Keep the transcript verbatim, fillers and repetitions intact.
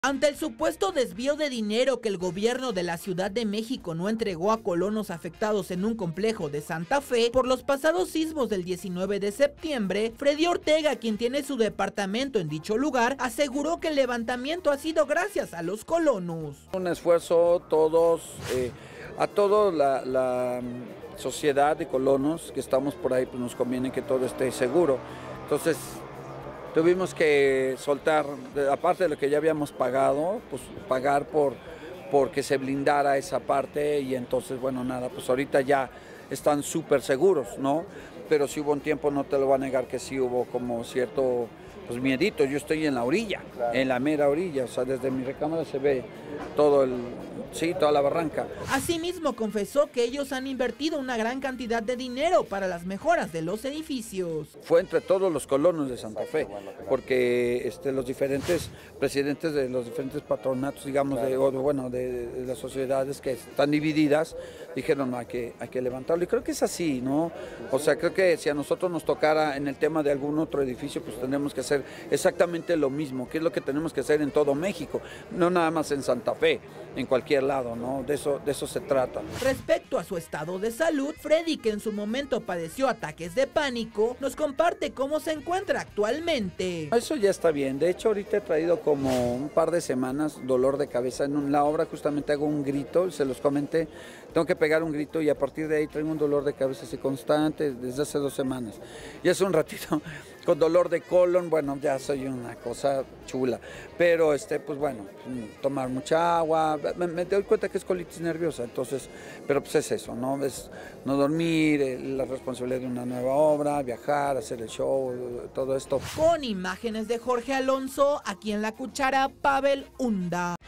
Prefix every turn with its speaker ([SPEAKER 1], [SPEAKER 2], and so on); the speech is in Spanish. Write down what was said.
[SPEAKER 1] Ante el supuesto desvío de dinero que el gobierno de la Ciudad de México no entregó a colonos afectados en un complejo de Santa Fe por los pasados sismos del diecinueve de septiembre, Freddy Ortega, quien tiene su departamento en dicho lugar, aseguró que el levantamiento ha sido gracias a los colonos.
[SPEAKER 2] Un esfuerzo todos, eh, a toda la, la sociedad de colonos que estamos por ahí, pues nos conviene que todo esté seguro. Entonces, tuvimos que soltar, aparte de lo que ya habíamos pagado, pues pagar por, por que se blindara esa parte y entonces, bueno, nada, pues ahorita ya están súper seguros, ¿no? Pero sí hubo un tiempo, no te lo voy a negar, que sí hubo como cierto, pues miedito. Yo estoy en la orilla, claro. En la mera orilla, o sea, desde mi recámara se ve todo el... Sí, toda la barranca.
[SPEAKER 1] Asimismo, confesó que ellos han invertido una gran cantidad de dinero para las mejoras de los edificios.
[SPEAKER 2] Fue entre todos los colonos de Santa Fe, porque este, los diferentes presidentes de los diferentes patronatos, digamos, de, o, bueno, de, de las sociedades que están divididas, dijeron no, hay que, hay que levantarlo. Y creo que es así, ¿no? O sea, creo que si a nosotros nos tocara en el tema de algún otro edificio, pues tenemos que hacer exactamente lo mismo, que es lo que tenemos que hacer en todo México, no nada más en Santa Fe, en cualquier lado, ¿no? De eso, de eso se trata.
[SPEAKER 1] Respecto a su estado de salud, Freddy, que en su momento padeció ataques de pánico, nos comparte cómo se encuentra actualmente.
[SPEAKER 2] Eso ya está bien. De hecho, ahorita he traído como un par de semanas dolor de cabeza. En la obra justamente hago un grito, se los comenté, tengo que pegar un grito y a partir de ahí traigo un dolor de cabeza así constante desde hace dos semanas. Y hace un ratito con dolor de colon, bueno, ya soy una cosa chula. Pero, este, pues bueno, tomar mucha agua, me, me doy cuenta que es colitis nerviosa, entonces, pero pues es eso, ¿no? Es no dormir, la responsabilidad de una nueva obra, viajar, hacer el show, todo esto.
[SPEAKER 1] Con imágenes de Jorge Alonso, aquí en La Cuchara, Pavel Hunda.